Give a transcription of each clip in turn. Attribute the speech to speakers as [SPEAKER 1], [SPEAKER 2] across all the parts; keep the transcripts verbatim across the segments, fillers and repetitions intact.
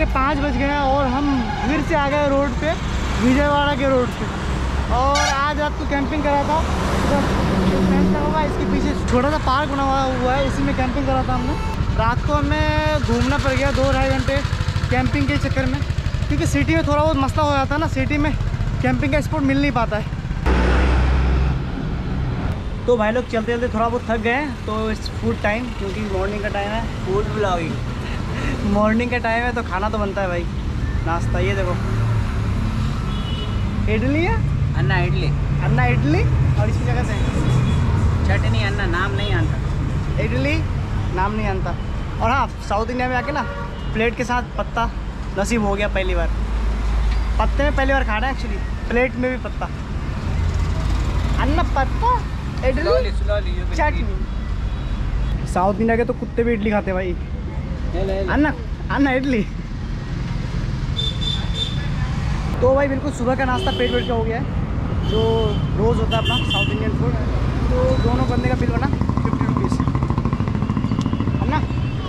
[SPEAKER 1] पाँच बज गए हैं और हम फिर से आ गए रोड पे, विजयवाड़ा के रोड पे। और आज रात को कैंपिंग करा था, होगा इसके पीछे छोटा सा पार्क बना हुआ हुआ है, उसी में कैंपिंग करा था हमने। रात को हमें घूमना पड़ गया दो ढाई घंटे कैंपिंग के चक्कर में, क्योंकि सिटी में थोड़ा बहुत मसला हो जाता है ना, सिटी में कैंपिंग का स्पॉट मिल नहीं पाता है। तो भाई लोग चलते चलते थोड़ा बहुत थक गए हैं, तो इट्स फूड टाइम, क्योंकि मॉर्निंग का टाइम है। फूड ब्लॉगिंग मॉर्निंग का टाइम है तो खाना तो बनता है भाई, नाश्ता। ये देखो इडली है,
[SPEAKER 2] अन्ना इडली,
[SPEAKER 1] अन्ना इडली, और इसकी जगह से
[SPEAKER 2] चटनी। अन्ना नाम नहीं आता,
[SPEAKER 1] इडली नाम नहीं आता। और हाँ, साउथ इंडिया में आके ना प्लेट के साथ पत्ता नसीब हो गया पहली बार। पत्ते में पहली बार खाना है एक्चुअली, प्लेट में भी पत्ता। अन्ना पत्ता इडली चटनी। साउथ इंडिया के तो कुत्ते भी इडली खाते हैं भाई। अन्ना अन्ना इडली। तो भाई बिल्कुल सुबह का नाश्ता पेट पेट का हो गया है, जो रोज़ होता है अपना साउथ इंडियन फूड। तो दोनों बंदे का बिल बना फिफ्टी रुपीज़। अन्ना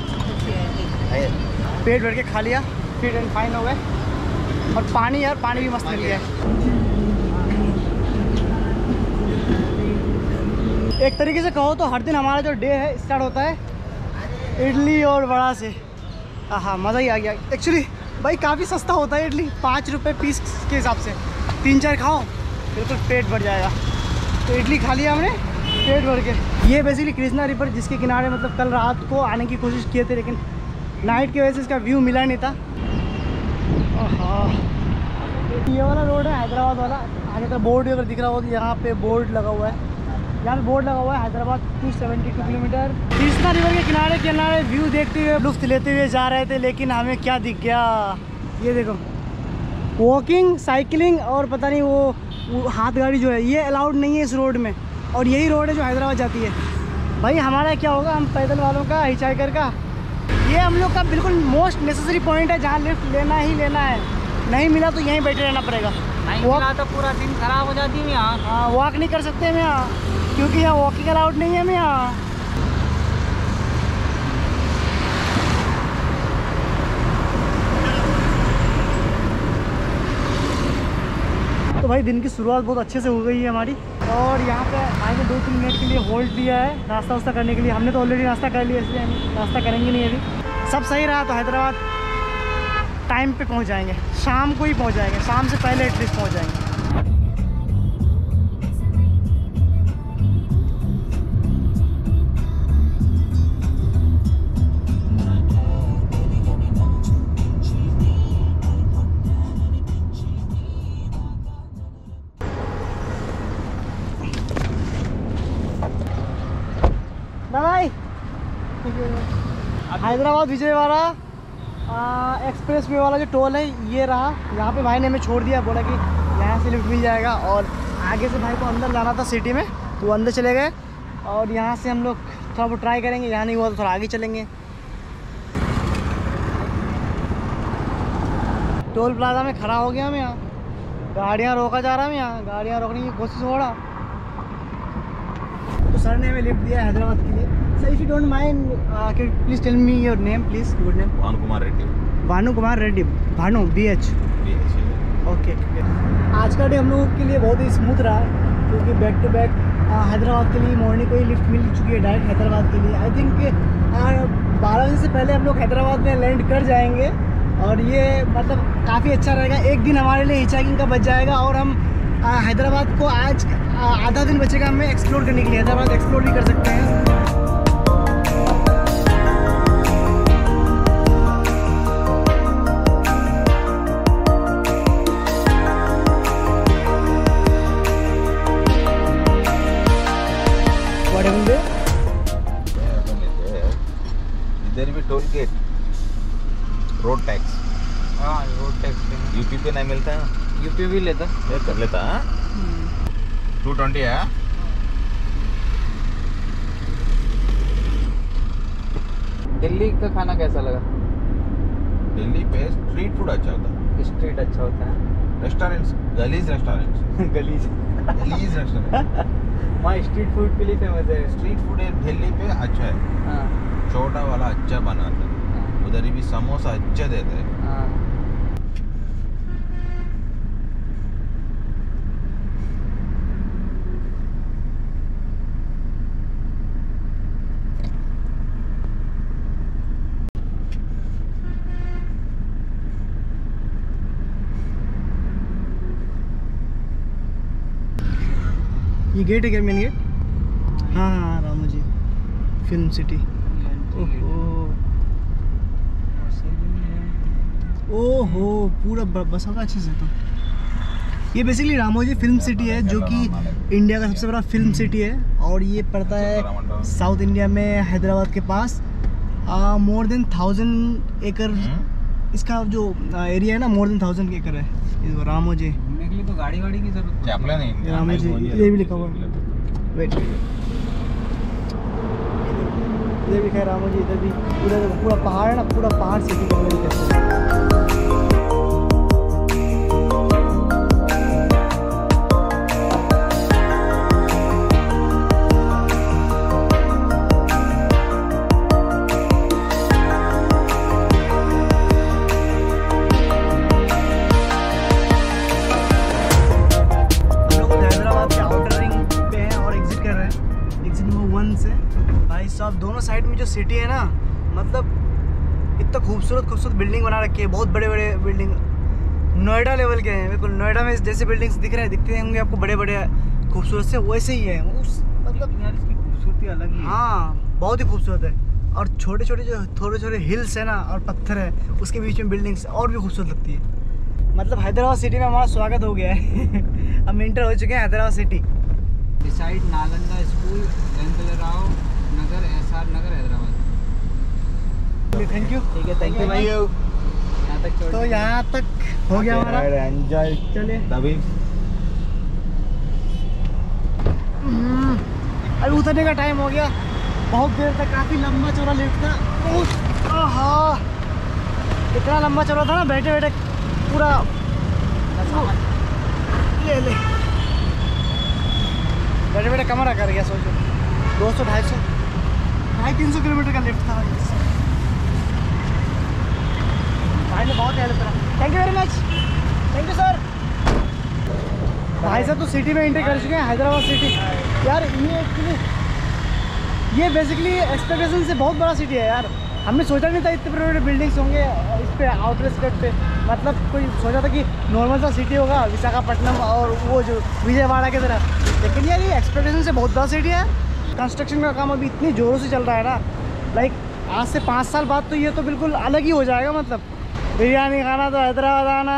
[SPEAKER 1] पेट भर के खा लिया, फिट एंड फाइन हो गए। और पानी यार, पानी भी मस्त मिल गया है। एक तरीके से कहो तो हर दिन हमारा जो डे है स्टार्ट होता है इडली और वड़ा से। हाँ, मज़ा ही आ गया एक्चुअली भाई। काफ़ी सस्ता होता है इडली, पाँच रुपये पीस के हिसाब से। तीन चार खाओ बिल्कुल पेट भर जाएगा। तो इडली खा लिया हमने पेट भर के। ये बेसिकली कृष्णा रिवर जिसके किनारे मतलब कल रात को आने की कोशिश किए थे, लेकिन नाइट की वजह से इसका व्यू मिला नहीं था। हाँ, ये वाला रोड है हैदराबाद वाला। आगे का बोर्ड अगर दिख रहा हो तो यहाँ पे बोर्ड लगा हुआ है, यहाँ पे बोर्ड लगा हुआ है Hyderabad two seventy two kilometre. Krishna river के किनारे किनारे व्यू देखते हुए लुत्फ लेते हुए जा रहे थे, लेकिन हमें क्या दिख गया, ये देखो वॉकिंग, साइकिलिंग और पता नहीं वो, वो हाथ गाड़ी जो है, ये अलाउड नहीं है इस रोड में। और यही रोड है जो हैदराबाद जाती है। भाई हमारा क्या होगा, हम पैदल वालों का, हिचहाइकर का। ये हम लोग का बिल्कुल मोस्ट नेसेसरी पॉइंट है जहाँ लिफ्ट लेना ही लेना है। नहीं मिला तो यहीं बैठे रहना पड़ेगा।
[SPEAKER 2] नहीं मिला तो पूरा दिन खराब हो जाती है यहाँ।
[SPEAKER 1] हाँ, वॉक नहीं कर सकते हम यहाँ, क्योंकि यहाँ वॉकिंग अलाउड नहीं है हम यहाँ। तो भाई दिन की शुरुआत बहुत अच्छे से हो गई है हमारी। और यहाँ पे आगे दो तीन मिनट के लिए होल्ड दिया है नाश्ता वास्ता करने के लिए। हमने तो ऑलरेडी नाश्ता कर लिया, इसलिए हम नाश्ता करेंगे नहीं अभी। सब सही रहा तो हैदराबाद टाइम पे पहुँच जाएंगे, शाम को ही पहुँच जाएंगे, शाम से पहले एटलीस्ट पहुँच जाएंगे। भाई हैदराबाद विजयवाड़ा एक्सप्रेस वे वाला जो टोल है ये रहा। यहाँ पे भाई ने हमें छोड़ दिया, बोला कि यहाँ से लिफ्ट मिल जाएगा। और आगे से भाई को अंदर जाना था सिटी में, तो वो अंदर चले गए। और यहाँ से हम लोग थोड़ा बहुत ट्राई करेंगे, यहाँ नहीं हुआ तो थोड़ा आगे चलेंगे। टोल प्लाजा में खड़ा हो गया हम, यहाँ गाड़ियाँ रोका जा रहा है, यहाँ गाड़ियाँ रोकने की कोशिश हो रहा। तो सर ने हमें लिफ्ट दिया हैदराबाद के लिए। Sir if you don't mind please tell me your name please. Good name?
[SPEAKER 3] Bhanu Kumar Reddy.
[SPEAKER 1] Bhanu Kumar Reddy. Bhanu B H. Okay. आज का डे हम लोगों के लिए बहुत ही स्मूथ रहा, क्योंकि बैक टू बैक हैदराबाद के लिए मॉर्निंग को ही लिफ्ट मिल चुकी है डायरेक्ट हैदराबाद के लिए। आई थिंक बारह बजे से पहले हम लोग हैदराबाद में लैंड कर जाएंगे। और ये मतलब काफ़ी अच्छा रहेगा, एक दिन हमारे लिए हिचहाइकिंग का बच जाएगा। और हम हैदराबाद को आज आधा दिन बचेगा हमें एक्सप्लोर करने के लिए। हैदराबाद एक्सप्लोर भी कर सकते हैं।
[SPEAKER 3] इधर भी टोल गेट, रोड टैक्स।
[SPEAKER 2] हाँ, रोड टैक्स
[SPEAKER 3] यूपी पे नहीं मिलता है,
[SPEAKER 2] यूपी भी लेता
[SPEAKER 3] कर लेता है। टू ट्वेंटी है।
[SPEAKER 2] दिल्ली का खाना कैसा लगा?
[SPEAKER 3] दिल्ली पे स्ट्रीट फूड अच्छा होता है।
[SPEAKER 2] स्ट्रीट अच्छा होता है।
[SPEAKER 3] रेस्टोरेंट्स, गलीज रेस्टोरेंट्स
[SPEAKER 2] गलीज
[SPEAKER 3] गलीज रेस्टोरेंट
[SPEAKER 2] वहाँ स्ट्रीट फूड के लिए फेमस है।
[SPEAKER 3] स्ट्रीट फूड दिल्ली पे अच्छा है।
[SPEAKER 2] हाँ,
[SPEAKER 3] छोटा वाला अच्छा बनाता है। उधर भी समोसा अच्छा देता है।
[SPEAKER 2] हाँ
[SPEAKER 1] ये गेट है क्या, मेन गेट? हाँ हाँ रामू जी फिल्म सिटी। ओहो ओहो पूरा बसा था अच्छे से। तो ये बेसिकली रामोजी फिल्म सिटी है जो कि इंडिया का सबसे बड़ा फिल्म सिटी है, और ये पड़ता है साउथ इंडिया में हैदराबाद के पास। मोर देन थाउजेंड एकड़ इसका जो एरिया है ना, मोर देन थाउजेंड एकड़ है इसको रामोजी।
[SPEAKER 2] घूमने के लिए तो गाड़ी वाड़ी की जरूरत
[SPEAKER 3] चैपला नहीं
[SPEAKER 1] रामोजी ये भी लिखा हुआ है। वेट इधर भी है रामोजी, इधर भी उधर पूरा पहाड़ है ना, पूरा पहाड़ सिटी का अलग कहते हैं। साहब दोनों साइड में जो सिटी है ना, मतलब इतना खूबसूरत खूबसूरत बिल्डिंग बना रखी है, बहुत बड़े बड़े बिल्डिंग नोएडा लेवल के हैं बिल्कुल। नोएडा में जैसे बिल्डिंग्स दिख रहे हैं दिखते होंगे आपको बड़े बड़े खूबसूरत से, वैसे ही है उस मतलब
[SPEAKER 2] यार इसकी खूबसूरती अलग ही है।
[SPEAKER 1] हाँ बहुत ही खूबसूरत है। और छोटे छोटे जो थोड़े छोटे हिल्स है ना और पत्थर है उसके बीच में बिल्डिंग्स और भी खूबसूरत लगती है। मतलब हैदराबाद सिटी में हमारा स्वागत हो गया है। हम इंटर हो चुके हैं हैदराबाद सिटी।
[SPEAKER 2] डिसाइड Nalanda school Rao Nagar S R Nagar Hyderabad.
[SPEAKER 1] Thank you.
[SPEAKER 2] ठीक है थैंक यू भाई। यहाँ तक छोड़
[SPEAKER 1] तो यहाँ तक हो गया हमारा
[SPEAKER 3] एंजॉय।
[SPEAKER 1] चलिए
[SPEAKER 3] तभी
[SPEAKER 1] अभी उतरने का टाइम हो गया। बहुत देर तक काफ़ी लंबा चौड़ा लिफ्ट था। बहुत आहा इतना लंबा चौड़ा था ना, बैठे बैठे पूरा ले ले बैठे बैठे कमरा कर गया। सोचो दो सौ ढाई सौ ढाई तीन सौ किलोमीटर का लिफ्ट था भाई ने बहुत हेल्प करा। Thank you very much. Thank you sir. भाई साहब तो सिटी में एंट्री कर चुके हैं, हैदराबाद सिटी। यार ये एक्चुअली ये बेसिकली एक्सपेक्टेशन से बहुत बड़ा सिटी है यार। हमने सोचा नहीं था इतने बड़े बड़े बिल्डिंग्स होंगे इस पे आउटर स्टेट पे। मतलब कोई सोचा था कि नॉर्मल सा सिटी होगा विशाखापट्टनम और वो जो विजयवाड़ा की तरह, लेकिन यार ये एक्सपेक्टेशन से बहुत बड़ा सिटी है। कंस्ट्रक्शन का काम अभी इतनी ज़ोरों से चल रहा है ना, लाइक आज से पाँच साल बाद तो ये तो बिल्कुल अलग ही हो जाएगा। मतलब बिरयानी खाना तो हैदराबाद आना।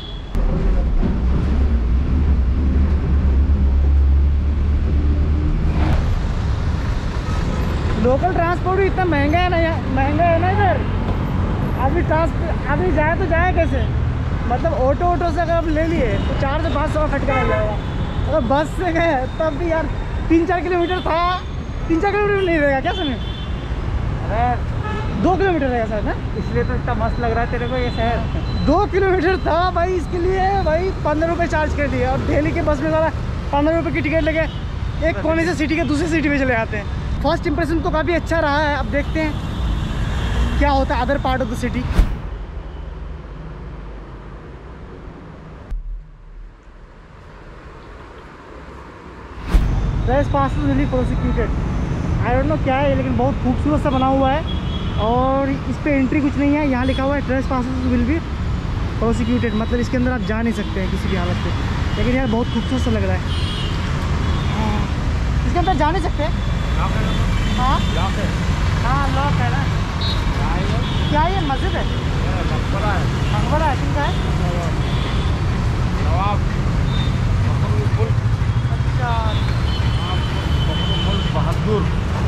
[SPEAKER 1] लोकल ट्रांसपोर्ट भी इतना महंगा है ना, महंगा है ना इधर। अभी ट्रांसपोर्ट अभी जाए तो जाए कैसे? मतलब ऑटो ऑटो से अगर आप ले लिए तो चार से पाँच सौ खटका लग जाएगा। अगर बस से गए तब भी यार तीन चार किलोमीटर था। तीन चार किलोमीटर नहीं रहेगा क्या सुने? अरे दो किलोमीटर रहेगा शायद ना, इसलिए तो इतना मस्त लग रहा है तेरे को ये शहर। दो किलोमीटर था भाई, इसके लिए भाई पंद्रह रुपये चार्ज कर दिए। और दिल्ली के बस में ज़्यादा पंद्रह रुपये की टिकट लगे एक कोने से सिटी के दूसरी सिटी में चले जाते हैं। फर्स्ट इंप्रेशन तो काफ़ी अच्छा रहा है। अब देखते हैं क्या होता है other part of the city. Trespass really prosecuted, I don't know क्या है लेकिन बहुत खूबसूरत सा बना हुआ है। और इस पर एंट्री कुछ नहीं है, यहाँ लिखा हुआ है trespass will be prosecuted. मतलब इसके अंदर आप जा नहीं सकते हैं किसी भी हालत पे। लेकिन यार बहुत खूबसूरत सा लग रहा है। इसके अंदर जा नहीं सकते। हाँ
[SPEAKER 2] लॉक है।
[SPEAKER 1] हाँ लॉक है ना। क्या ये मस्जिद है?
[SPEAKER 2] मकबरा है।
[SPEAKER 1] मकबरा है किनका है?
[SPEAKER 2] नवाब
[SPEAKER 1] अच्छा
[SPEAKER 2] बहादुर।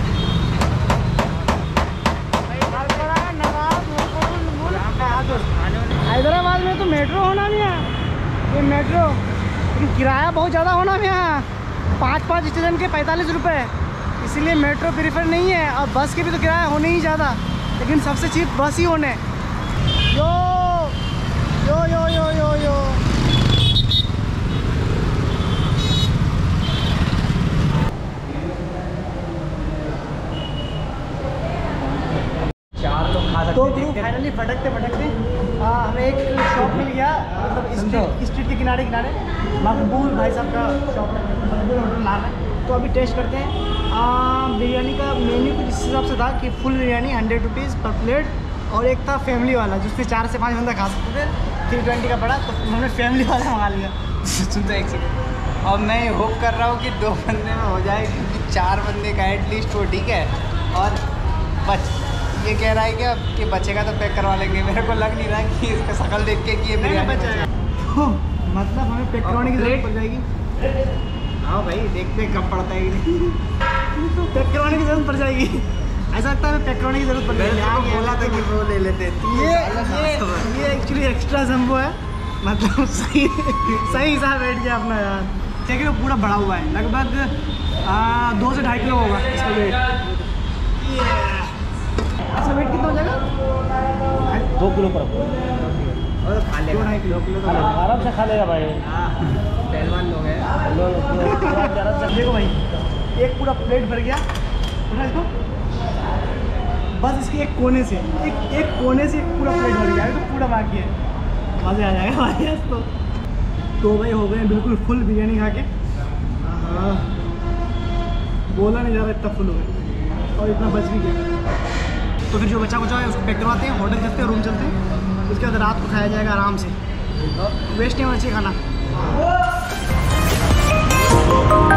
[SPEAKER 1] हैदराबाद में तो मेट्रो होना भी है, ये मेट्रो, लेकिन किराया बहुत ज़्यादा होना भी है। पाँच पाँच स्टेशन के पैंतालीस रुपये, इसीलिए मेट्रो प्रीफर नहीं है। और बस के भी तो किराया होने ही ज़्यादा, लेकिन सबसे चीप बस ही होने। यो यो यो यो यो यो
[SPEAKER 2] चार लोग खा
[SPEAKER 1] तो
[SPEAKER 2] सकते हैं।
[SPEAKER 1] फाइनली फटकते फटकते हाँ हमें पहाड़ी किनारे मकबूल भाई साहब का शॉप है, मकबूल होटल नाम है। तो अभी टेस्ट करते हैं। आ, बिरयानी का मेन्यू कुछ इस हिसाब से था कि full biryani hundred rupees per plate, और एक था फैमिली वाला जिससे चार से पाँच बंदा खा सकते थे, थ्री ट्वेंटी का पड़ा, तो हमने फैमिली वाला मंगा लिया।
[SPEAKER 2] सुन तो एक सेकंड, और मैं होप कर रहा हूँ कि दो बंदे में हो जाए, क्योंकि चार बंदे का एटलीस्ट वो ठीक है। और बच ये कह रहा है क्या कि बचेगा तो पैक करवा लेंगे, मेरे को लग नहीं रहा कि इसका शक्ल देख के कि ये बिरयानी बचेगा।
[SPEAKER 1] तो मतलब हमें पैक करवाने की जरूरत पड़ जाएगी।
[SPEAKER 2] हाँ भाई, देखते कब पड़ता है कि नहीं।
[SPEAKER 1] पैक करवाने की जरूरत पड़ जाएगी, ऐसा लगता है हमें पैक करवाने की जरूरत पड़ जाएगी।
[SPEAKER 2] मैंने तो बोला था कि वो ले लेते।
[SPEAKER 1] ये ये ये एक्चुअली एक्स्ट्रा जम्बो है, मतलब सही सही हिसाब बैठ गया अपना यार। देखिए वो पूरा बड़ा हुआ है, लगभग आ, दो से ढाई किलो होगा इसका वेट। इसका वेट कितना हो जाएगा?
[SPEAKER 4] दो किलो पर
[SPEAKER 2] और खा
[SPEAKER 1] दो
[SPEAKER 2] लेगा,
[SPEAKER 1] ढाई किलो किलो
[SPEAKER 4] आराम से खा लेगा भाई।
[SPEAKER 2] हाँ पहलवान लोग हैं।
[SPEAKER 1] देखो भाई, एक पूरा प्लेट भर गया, उठा इसको, बस इसके एक कोने से एक एक कोने से एक पूरा प्लेट भर गया है, तो पूरा बाकी है, मज़े आ जाएगा भाई आज तो। तो भाई हो गए बिल्कुल फुल बिरयानी खा के, हाँ बोला नहीं जा रहा इतना फुल हो गया, और इतना बच भी गया। तो फिर जो बचा कुचा है उसको पैक करवाते हैं, होटल चलते हैं, रूम चलते हैं, उसके बाद रात को खाया जाएगा आराम से, वेस्ट नहीं होना चाहिए खाना।